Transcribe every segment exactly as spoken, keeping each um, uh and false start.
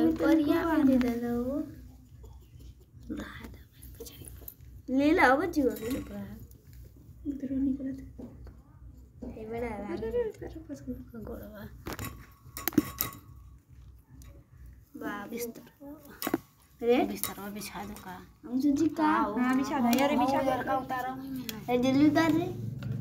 परिया दे दे वो ले ला बच्ची को ले पड़ा इधर निकला हे बड़ा अरे तेरा पास गोड़वा बाप बिस्तर रे बिस्तर में बिछा दो का हम सोची का हां बिछा दो यार बिछा दो का उतारो ए जल्दी उतार रे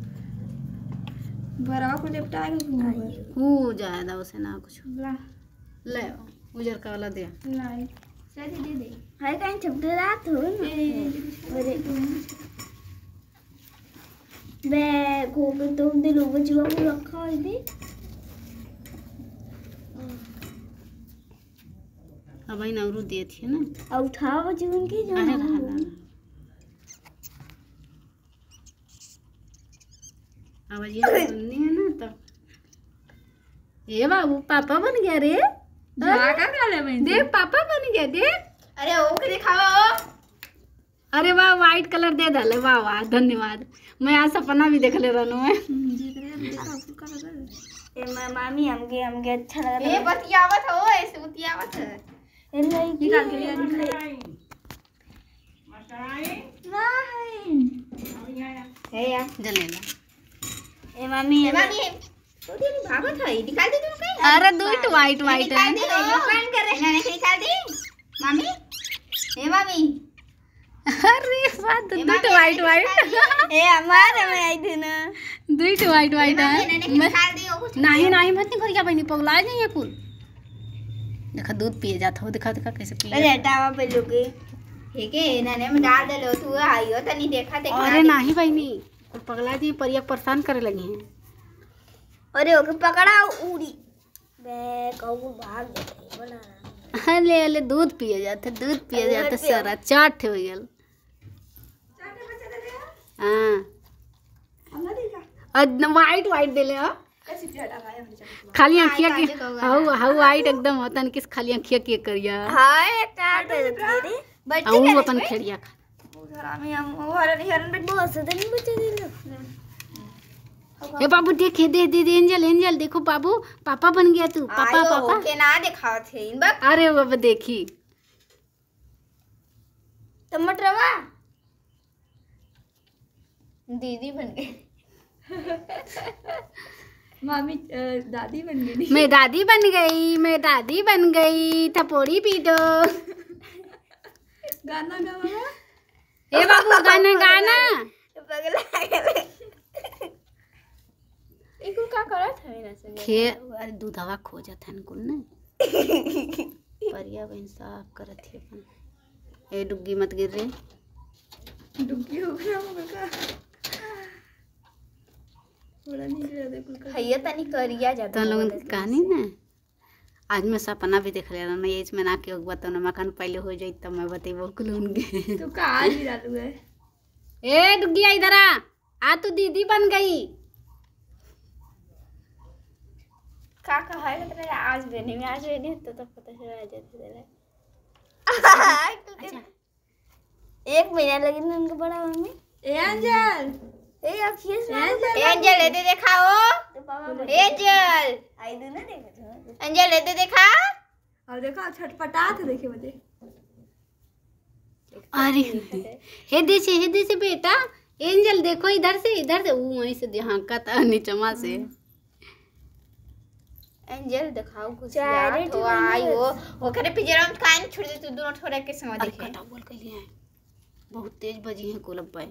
बरावा को लेपटाएगा हो जाएगा उसे ना कुछ ला ले उजर का वाला दे नहीं शायद दे दे हाय कहीं छपटे रात हो ना अरे बे को के तुम दे लोग जीवा को रखा है दे अब भाई नवरू दे थी ना अब उठाओ जीवन की जो अरे अब ये सुननी है ना तो ये बाबू पापा बन गया रे जा का काले में देख पापा बन गया देख अरे ओ के दिखाओ अरे वाह वाइट कलर दे डाले वाह वाह धन्यवाद मैं आज सपना भी देख ले रहनु है ए मामी हमके हमके अच्छा लगा ए बतियावत हो ऐसे बतियावत है ए निकाल के लिया निकाल मसाई नहीं है यार जलेला ए मामी ए मामी तो तेरी भागत है निकाल दे तुम कहीं अरे दूट वाइट वाइट है निकाल कर रहे हैं निकाल दे मामी ए मामी अरे बात दूट वाइट वाइट ए हमारे में आई थी ना दूट वाइट वाइट है निकाल दियो कुछ नहीं नहीं मत निकल क्या बहनी पगला नहीं है कुल देखा दूध पिए जाता हो दिखा दिखा कैसे पिए अरे टावा पे लोगे ठीक है नाने में डाल दे लो तू आइयो तनी देखा देखा अरे नहीं बहनी पगला जी परिया परेशान करे लगे हैं अरे ओके पकड़ा उड़ी बे कहू भाग गए बना ले ले दूध पिए जाते दूध पिए जाते सारा चाट हो गया हां अब वाइट वाइट दे ले हां खाली आंखिया की हाउ हाउ वाइट एकदम होता न किस खाली आंखिया की करिया हाय काट दे रे बच्चे हाउ अपन खेड़िया हरामी हम हरन हरन पे बहुत से नहीं बच्चे दे ए बाबू देख दे दे दे एंजल एंजल देखो बाबू पापा बन गया तू पापा पापा के ना दिखाओ थे इन बक अरे बाबा देखी टमाटरवा दीदी बन गई मामी दादी बन गई मैं दादी बन गई मैं दादी बन गई थपोड़ी पी दो गाना गावा ए बाबू गाना गाना पगला गेले इकुल का करत है ना से खे अरे दूधवा खोजत है कुल ना परिया बहन साफ करत है अपन ए डुग्गी मत गिर रे डुग्गी हो गया मगर थोड़ा नहीं गिरा दे कुल का हैया तनी करिया जाता तो लोगन की कहानी ना आज मैं सपना भी देख रहा ना एज में ना के बताओ ना मकान पहले हो जाई तब मैं बतेबो कुल उनके तो का आज भी डालू है ए डुग्गी इधर आ आ तू दीदी बन गई का कहा है तेरा आज बने में आज बने तो तो पता चला जाता तेरा अच्छा एक महीना लगी ना उनको बड़ा मम्मी ए अंजल ए अखिया से एंजल ले दे दिखाओ एंजल आई दे ना देखो एंजल ले दे देखा और देखो छटपटात देखे मुझे अरे हे दे से हे दे से बेटा एंजल देखो इधर से इधर से वो वहीं से ध्यान का था नीचमा से एंजल दिखाओ कुछ यार तो आई वो वो करे पिंजरा में कान छोड़ दे तू दोनों थोड़ा के समय देखे कटा बोल के लिए बहुत तेज बजी है कोलब भाई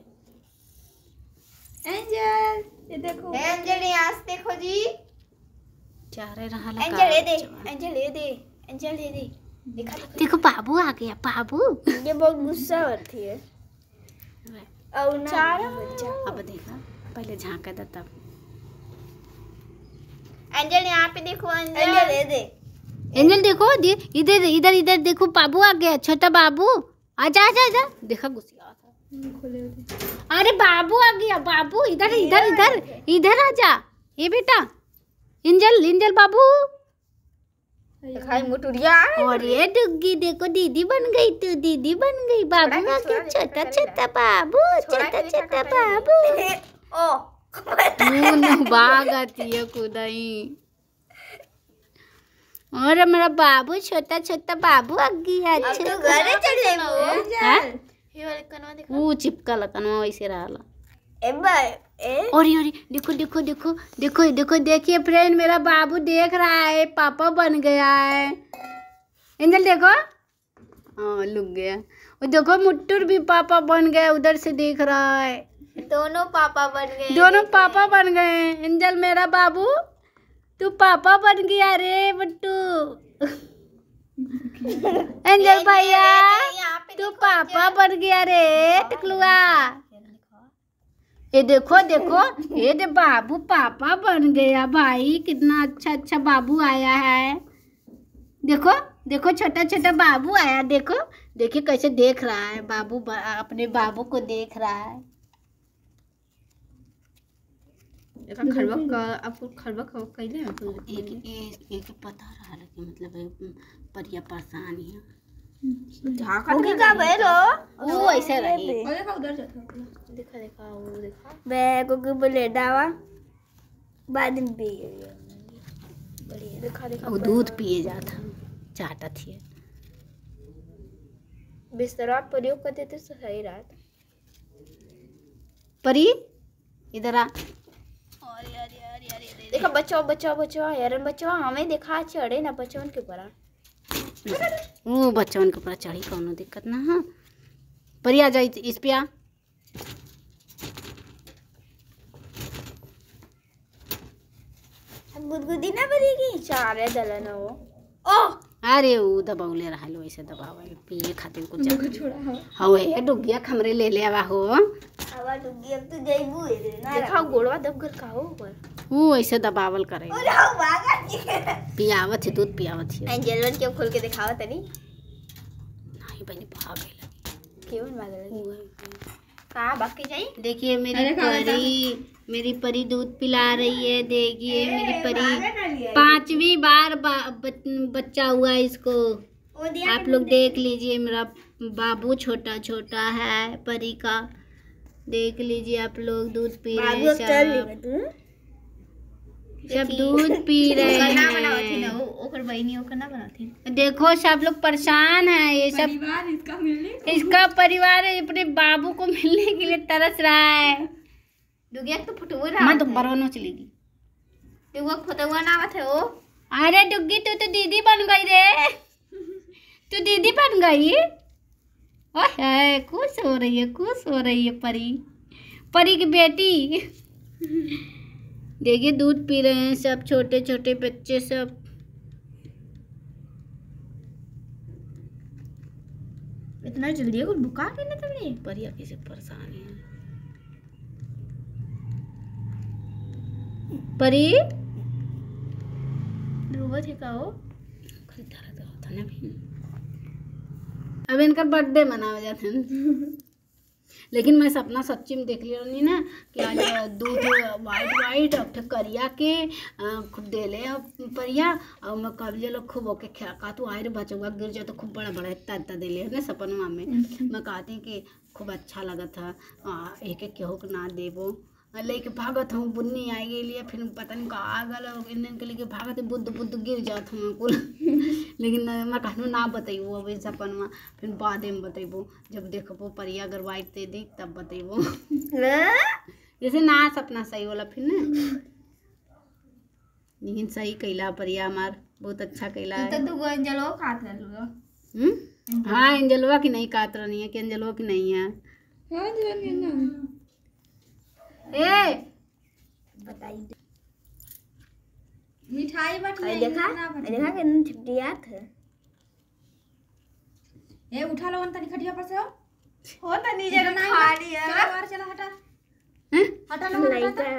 एंजल ये देखो एंजल यहाँ से देखो जी चारे रहा लगा एंजल ले दे एंजल ले दे एंजल ले दे देखा देखो बाबू आ गया बाबू ये बहुत गुस्सा होती है और ना अब देखा पहले झांका था तब एंजल यहाँ पे देखो एंजल दे दे एंजल देखो इधर इधर इधर देखो बाबू आ गया छोटा बाबू आजा आजा आजा देखा गुस्सा था खोले अरे बाबू आ गया बाबू इधर इधर इधर इधर आजा ये बेटा एंजल एंजल बाबू खाई मुटुरिया और ये डुग्गी देखो दीदी बन गई तू दीदी बन गई बाबू आ गया छोटा छोटा बाबू छोटा छोटा बाबू ओ भाग आती है खुदाई और मेरा बाबू छोटा छोटा बाबू अग्गी है। अच्छा घरे चल जाए वो चिपका लकनवा वैसे रहला। ए भाई ए और ये देखो देखो देखो देखो देखो देखिए फ्रेंड, मेरा बाबू देख रहा है पापा बन गया है। एंजल देखो, हाँ लुक गया। और देखो मुट्टूर भी पापा बन गया, उधर से देख रहा है। दोनों पापा बन गए, दोनों पापा बन गए। एंजल मेरा बाबू तू पापा बन गया रे मुट्टू। एंजल भैया तू पापा बन गया रे टिकलुआ। ये देखो देखो ये दे बाबू पापा बन गया भाई, कितना अच्छा अच्छा बाबू आया है। देखो देखो छोटा छोटा बाबू आया, देखो देखिए कैसे देख रहा है बाबू, अपने बाबू को देख रहा है। खरबा का आपको खरबा का कैले एक एक एक पता रहा कि मतलब परिया परेशान है। ओके का बेलो वो ऐसे रही। देखा उधर जाता, देखा देखा वो देखा बे को को बोले दावा बाद में पी बढ़िया। देखा देखा वो दूध पिए जाता चाहता थी। बिस्तरा प्रयोग करते तो सही रात परी इधर आ। अरे अरे अरे अरे देखा बचाओ बचाओ बचाओ यार बचाओ, हमें देखा चढ़े ना बच्चों के ऊपर। वो बच्चों के ऊपर चढ़ी कोनो दिक्कत ना। हाँ परी आ जाए इस पे आ। गुदगुदी ना बनेगी चारे दलन वो। ओ अरे वो दबावले रहा लो, ऐसे दबावे पिए खातिर कुछ छोड़ा हां है डुगिया खमरे ले ले आवा हो। आवा डुगी अब तो जइबू रे ना देखा गोड़वा दब कर का हो ऊपर वो ऐसे दबावल करे। ओ जाओ भागा पियावत है दूध पियावत है। एंजल के खोल के दिखावा तनी नहीं बनी भाग गई क्यों भाग लगी का बाकी जाई। देखिए मेरी परी मेरी परी दूध पिला रही है। देखिए मेरी परी पांचवी बार बा, बच्चा हुआ इसको। आप लोग देख लीजिए मेरा बाबू छोटा छोटा है परी का। देख लीजिए आप लोग दूध पी रहे हैं सब, सब दूध पी रहे हैं। देखो सब लोग परेशान है, ये सब इसका, इसका परिवार इसका अपने बाबू को मिलने के लिए तरस रहा है। दुगिया तो फुटवा रहा मैं तो बरनो चलेगी। दुगवा फुटवा ना आवे ओ। अरे डुग्गी तू तो दीदी बन गई रे, तू दीदी बन गई। ओए खुश हो रही है, खुश हो रही है परी, परी की बेटी। देखिए दूध पी रहे हैं सब छोटे छोटे बच्चे सब। इतना जल्दी कुछ बुखार के ना तुमने परिया कैसे परेशान है परी डूबा थे का हो खरीदारा तो होता ना भी। अब इनका बर्थडे मनाया जाता है। लेकिन मैं सपना सच्ची में देख लिया नहीं ना कि आज दूध वाइट वाइट अब करिया के खूब दे ले परिया और मैं कब जे लोग खूब होके खा तू आए बचूंगा गिर जाए तो खूब बड़ा बड़ा इतना इतना दे ले ना सपनवा में। मैं कहती कि खूब अच्छा लगा था एक एक केहू के ना देबो लेके भागत हूँ बुन्नी आई गई लिए फिर पता नहीं कहा गल इन्हें के लेके भागत बुद्ध बुद्ध गिर जात हूँ कुल। लेकिन मैं कहूँ ना बतेबो अब सपनवा फिर बाद में बतेबो जब देखबो परिया अगर वाइट दे दी तब बतेबो। जैसे ना सपना सही होला फिर ना। लेकिन सही कैला परिया हमार बहुत अच्छा कैला है। तो तू एंजलो खात रहलू। हम्म हाँ एंजलवा की नहीं कात रही है कि एंजलवा की नहीं है। ए बताइए मिठाई बट नहीं देखा देखा कितनी छुट्टियात है। ए उठा लो तनी खटिया पर से हो हो तनी जरा खा लिया चला बाहर चला हटा हटा लो हटा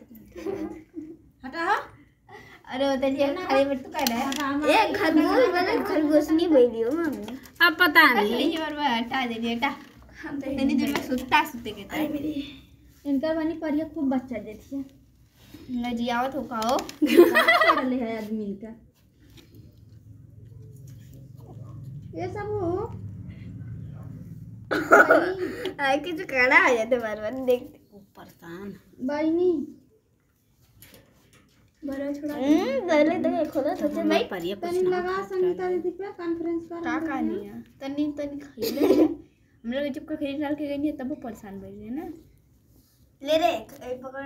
हटा। अरे वो तनी खाली मत तू कह रहा है ए खरगोश वाला खरगोश नहीं बोलियो मम्मी अब पता नहीं और मैं हटा दे दिया हटा तनी देर में सुता सुते के अरे मेरी इनका बनी परिया खूब बच्चा देती है न जियावत हो काओ कर ले है आदमी का ये सब हो आए कि जो काड़ा आ जाते बार बार देखते परेशान बाई नहीं बड़ा छोड़ा हम्म पहले तो खोला तो चल भाई परिया कुछ तनी ना लगा संगीता दीदी पे कॉन्फ्रेंस कर का कहानी है तनी तनी खइले हम लोग जब का खरीद डाल के गई है तब वो परेशान भइल है ना ले रे ए पकड़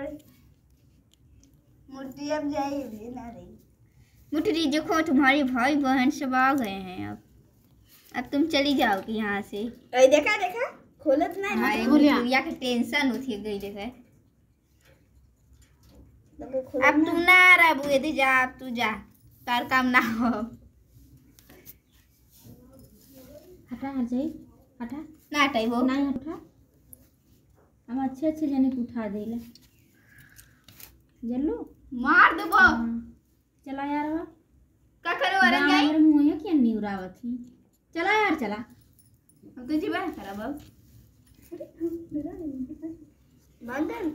मूर्ति अब जाएगी ना रे मुठरी देखो तुम्हारे भाई बहन सब आ गए हैं अब अब तुम चली जाओगी यहाँ से ए देखा देखा खोलत नहीं है मुठरिया के टेंशन होती गई देखा अब तू ना रहबू यदि जा अब तू जा तार काम ना हो हटा हट जाई हटा ना हटाई वो नहीं हटा हम अच्छे अच्छे जने को उठा देले जल्लू मार देबो चला यार वा का करो अरे गई मेरे मुंह है क्या निउरावत ही चला यार चला हम तो जीवन खराब अब बंदन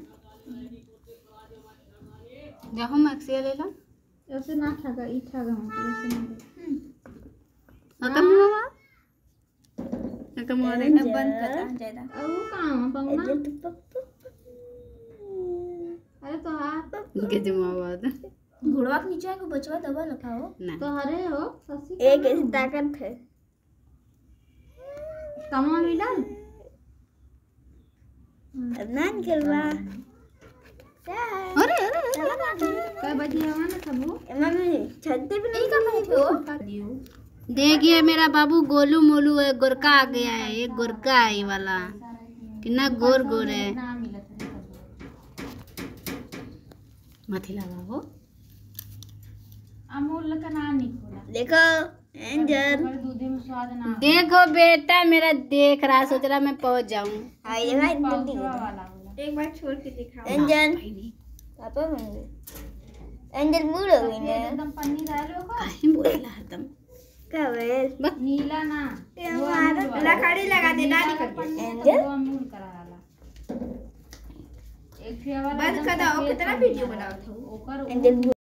जाओ मैक्सिया ले ला ऐसे ना ठगा ई ठगा हम ऐसे ना अकम हुआ अकम हुआ ना बंद कर ज्यादा अब वो कहां पंगना अरे तो हाथ के जमा हुआ था घोड़वा के नीचे को बचवा दबा लगाओ ना तो हरे हो ससी एक ऐसी ताकत है कमा मिला ना निकलवा अरे अरे काय बजे हवा ना सबू मम्मी छत्ते पे नहीं कर पाए थे वो देखिए मेरा बाबू गोलू मोलू है गोरका आ गया है ये गोरका है ये वाला कितना गोर गोर है ना मिला था मथिला बाबू अमूल का नाम नहीं खोला देखो एंजल पर दूध में स्वाद ना देखो बेटा मेरा देख रहा सोच रहा मैं पहुंच जाऊं हां ये भाई जल्दी वाला एक बार छोड़ के दिखाओ एंजल पापा बन गए एंजल मूड हो गई ना एकदम पन्नी डालो को कहीं बोला हरदम का वेल नीला ना हमारा लकड़ी लगा दे दादी कर एंजल वो अमूल करा वाला एक वाला बंद कर दो कितना वीडियो बनाओ ओकर एंजल